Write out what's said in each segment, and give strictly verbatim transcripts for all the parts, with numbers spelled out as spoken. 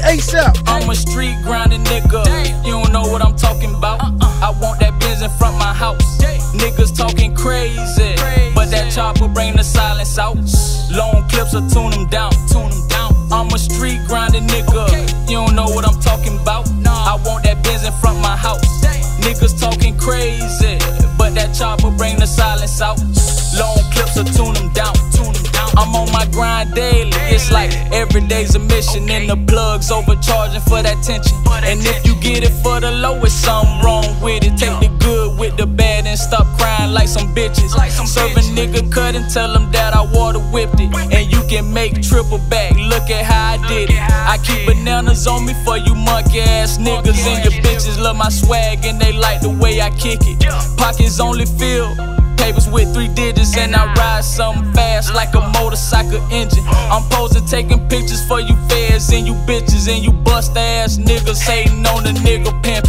ASAP. I'm a street grinding nigga. You don't know what I'm talking about. I want that Benz in front my house. Niggas talking crazy, but that chopper bring the silence out. Long clips will tune them down. Tune them down. I'm a street grinding nigga. You don't know what I'm talking about. I want that Benz in front my house. Niggas talking crazy, but that chopper bring the silence out. Long clips will tune them down. Tune them down. I'm on my grind daily. It's like every day's a mission, and the plugs overcharging for that tension. And if you get it for the low, it's something wrong with it. Take the good with the bad and stop crying like some bitches. Serve a nigga cut and tell him that I water whipped it, and you can make triple back. Look at how I did it. I keep bananas on me for you monkey ass niggas, and your bitches love my swag and they like the way I kick it. Pockets only filled, papers with three digits, and I ride something fast like a motorcycle engine. I'm posing, taking pictures for you feds and you bitches, and you bust ass niggas hating on the nigga pimpin'.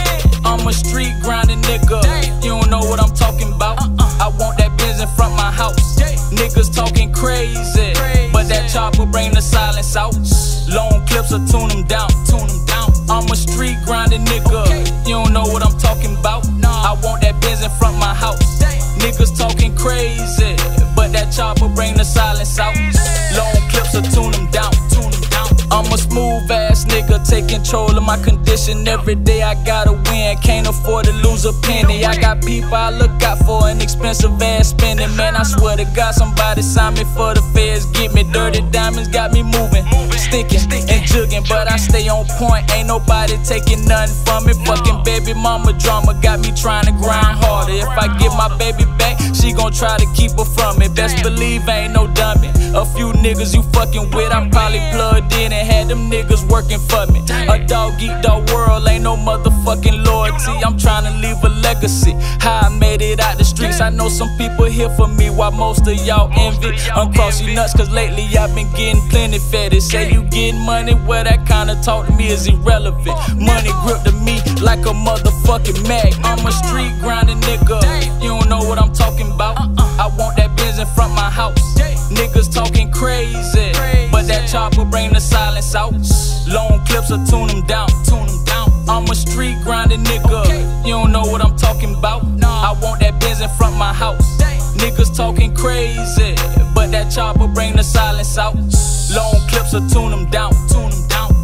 I'm a street grinding nigga. You don't know what I'm talking about. I want that Benz in front my house. Niggas talking crazy, but that chopper bring the silence out. Long clips will tune them down. Tune them down. I'm a street grinding nigga. You don't know what I'm talking about. I want that Benz in front my house. Niggas talking crazy, but that chopper bring the silence out. Long clips will tune them down. Tune them down. I'm a smooth ass nigga, take control of my condition. Every day I gotta win, can't afford to lose a penny. I got people I look out for, an expensive ass spending. Man, I swear to God, somebody sign me for the feds. Get me dirty diamonds, got me moving, sticking and jugging, but I stay on point. Ain't nobody taking nothing from me. Fucking baby mama drama got me trying to grind harder. If I get my baby back, she gon' try to keep her from me. Best believe I ain't no dummy. A few niggas you fucking with, I probably plugged in and had them niggas working for me. A dog eat dog world, ain't no motherfucking loyalty. I'm trying to leave a legacy. How I made it out the streets, I know some people here for me, while most of y'all envy. Uncross you nuts, cause lately I've been getting plenty fed. They say you getting money, well that kinda talk to me is irrelevant. Money grip to me like a motherfucking mag. I'm a street grinding nigga. You don't know what I'm talking about. I want that Benz in front my house. Niggas talking crazy, but that chopper bring the silence out. Long clips will tune them down. Tune them down. I'm a street grinding nigga. You don't know what I'm talking about. I want that Benz in front my house. Niggas talking crazy, but that chopper bring the silence out. Long clips will tune them down. Tune them down.